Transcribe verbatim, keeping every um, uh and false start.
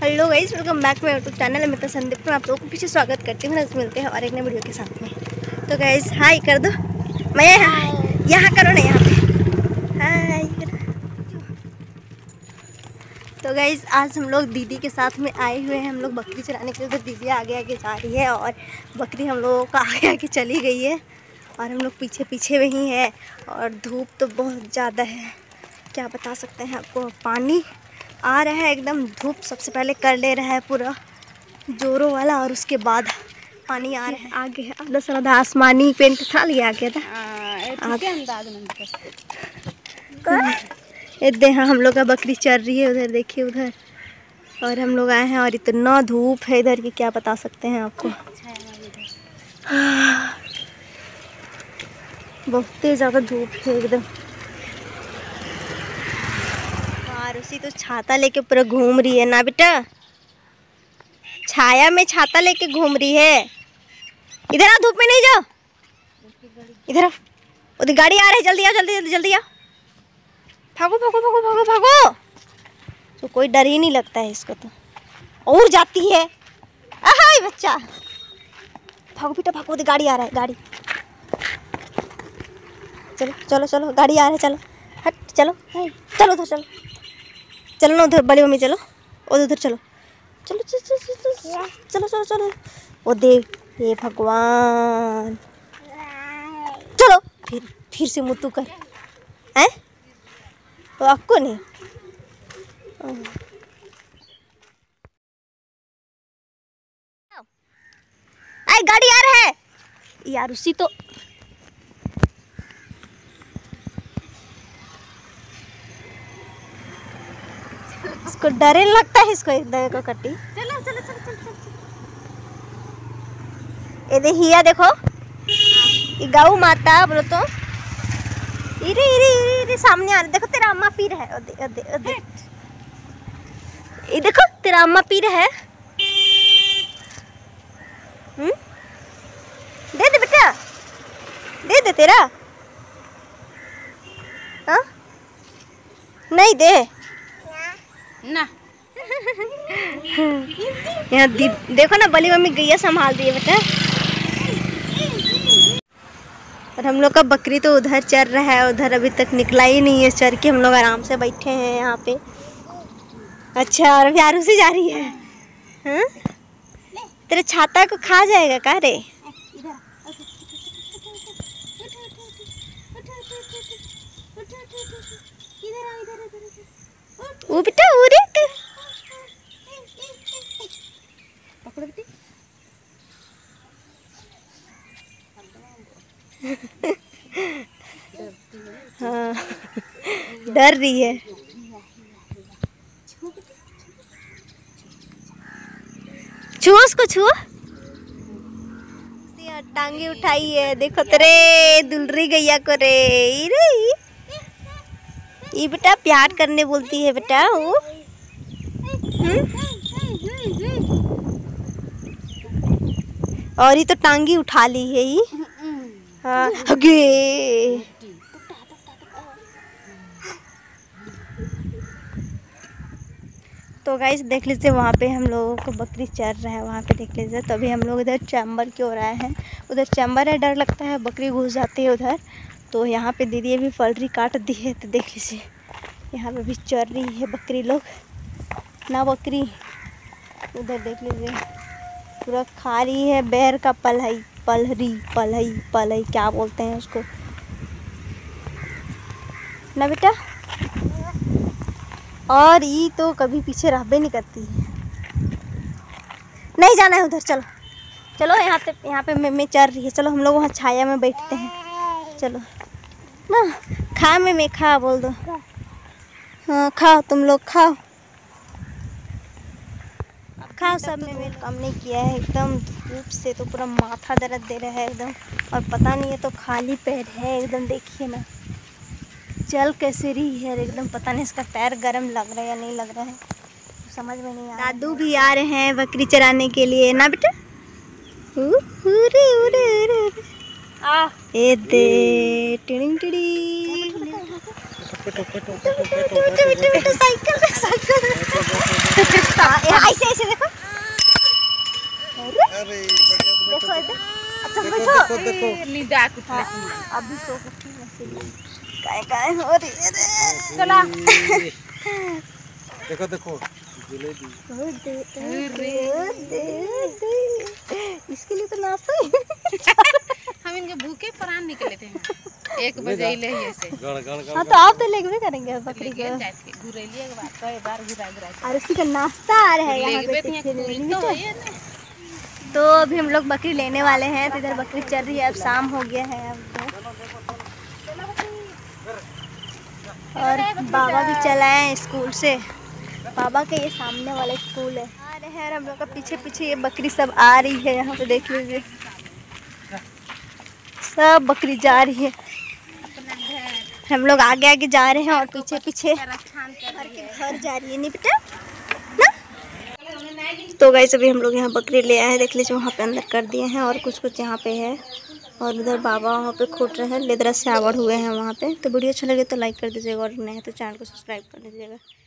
Hello guys, welcome back to YouTube channel Amita Sandeep में आप लोगों को पीछे स्वागत करती हूँ। आज मिलते हैं और एक नए वीडियो के साथ में। तो गाइस हाय कर दो, मैं यहाँ करो ना, यहाँ पे हाय। तो गाइस आज हम लोग दीदी के साथ में आए हुए हैं, हम लोग बकरी चराने के लिए। तो दीदी आगे आगे जा रही है और बकरी हम लोगों का आगे आगे चली गई है और हम लोग पीछे पीछे में ही है। और धूप तो बहुत ज़्यादा है, क्या बता सकते हैं आपको। पानी आ रहा है एकदम, धूप सबसे पहले कर ले रहा है पूरा जोरों वाला और उसके बाद पानी आ रहा है। आगे आधा से आधा आसमानी पेंट था, लिया गया था इधर। हाँ हम लोग का बकरी चल रही है उधर, देखिए उधर। और हम लोग आए हैं और इतना धूप है इधर की क्या बता सकते हैं आपको। बहुत ही ज़्यादा धूप है एकदम। और उसी तो छाता लेके पूरा घूम रही है ना बेटा, छाया में छाता लेके घूम रही है। इधर आ, धूप में नहीं जाओ, इधर आओ। उधर गाड़ी आ रही है, जल्दी आओ जल्दी जल्दी जल्दी आओ। भागो भागो भागो भागो भागो। तो कोई डर ही नहीं लगता है इसको तो। और जाती है आहाय बच्चा, भागो बेटा भागो, उधर गाड़ी आ रहा है, गाड़ी। चलो चलो चलो, गाड़ी आ रहा है, चलो हट, चलो चलो उधर चलो, चलो ना उधर बड़ी मम्मी, चलो और उधर चलो चलो चलो चलो चलो चलो चलो। वो देख, ये भगवान, चलो फिर फिर से मुतू कर हैं, तो आपको नहीं। आई गाड़ी आ रहा है यार, उसी तो इसको डरे लगता है, इसको इधर को कटी। चलो चलो चलो चलो चलो। ये देखिए देखो, ये गौ माता बोलो तो इरे इरे इरे इरे सामने आ रही। देखो तेरा अम्मा पी रहा है, ओदे ओदे ओदे। ये देखो तेरा अम्मा पी रहा है। हम्म, दे दे बेटा, दे दे तेरा। हाँ नहीं दे ना। यहाँ देखो ना, बली मम्मी गैया संभाल रही है बेटा। और हम लोग का बकरी तो उधर चर रहा है, उधर अभी तक निकला ही नहीं है चर के। हम लोग आराम से बैठे हैं यहाँ पे। अच्छा, और अभी आरू से जा रही है। हाँ तेरे छाता को खा जाएगा का रे। वो बेटा उरे हाँ डर रही है। छुओ उसको, छुओ। टांगे उठाई है, देखो तेरे दुलरी गैया को रे। ये बेटा प्यार करने बोलती है बेटा वो। और ये तो टांगी उठा ली है ये। हाँ अगे तो गाइस देख लीजिए, वहाँ पे हम लोगों को बकरी चर रहा है, वहाँ पे देख लीजिए। तो अभी हम लोग इधर चैम्बर की ओर आए हैं। उधर चैम्बर है, डर लगता है बकरी घुस जाती है उधर। तो यहाँ पे दीदी अभी पलरी काट दी है, तो देख लीजिए यहाँ पे भी चर रही है बकरी लोग ना। बकरी उधर देख लीजिए पूरा खा रही है बैर का पलहई, पलहरी पलहई पलहई क्या बोलते हैं उसको ना बेटा। और ये तो कभी पीछे रहबे नहीं करती है। नहीं जाना है उधर, चलो चलो। यहाँ पे यहाँ पे मम्मी चल रही है, चलो हम लोग वहाँ छाया में बैठते हैं। चलो ना, खा में मैं खा बोल दो। हाँ खाओ, तुम लोग खाओ खाओ। सब में मेल काम नहीं किया है, एकदम धूप से तो पूरा माथा दर्द दे रहा है एकदम। और पता नहीं है तो खाली पैर है एकदम, देखिए ना चल कैसे रही है एकदम। पता नहीं इसका पैर गर्म लग रहा है या नहीं लग रहा है, तो समझ में नहीं आ रहा। दादू भी आ रहे हैं बकरी चराने के लिए ना बेटा। उरे उरे उरे आ ए दे टिडिंग टिडिंग। बेटा बेटा बेटा साइकिल साइकिल ऐसे देखो देखो निदा कुछ अभी सो कुछ काय काय हो रही है रे। चला देखो देखो जलेबी। इसके लिए तो नाश्ता ही हम इनके भूखे प्राण निकले थे एक बजे ले ऐसे गड़ गड़ गड़। हाँ तो आप तो लेके भी करेंगे बकरी को। घुरैलिए के बाद कई बार घुरा घुरा और उसी का नाश्ता आ रहा है यहाँ पे पीछे में। तो है ना। तो अभी हम लोग बकरी लेने वाले हैं, तो इधर बकरी चल रही है। अब शाम हो गया है अब, और बाबा भी चला है स्कूल से। बाबा के ये सामने वाला स्कूल है। आ रहे हैं हम लोग का पीछे पीछे ये बकरी सब आ रही है। यहाँ पे देख लीजिए सब बकरी जा रही है। हम लोग आगे आगे जा रहे हैं और पीछे पीछे घर जा रही है। नहीं बेटा ना। तो गाइस अभी हम लोग यहाँ बकरी ले आए हैं। देख लीजिए वहाँ पे अंदर कर दिए हैं और कुछ कुछ यहाँ पे है। और उधर बाबा वहाँ पे खोट रहे हैं, लेदरा से आवड़ हुए हैं वहाँ पे। तो वीडियो अच्छा लगे तो लाइक कर दीजिएगा और नए हैं तो चैनल को सब्सक्राइब कर दीजिएगा।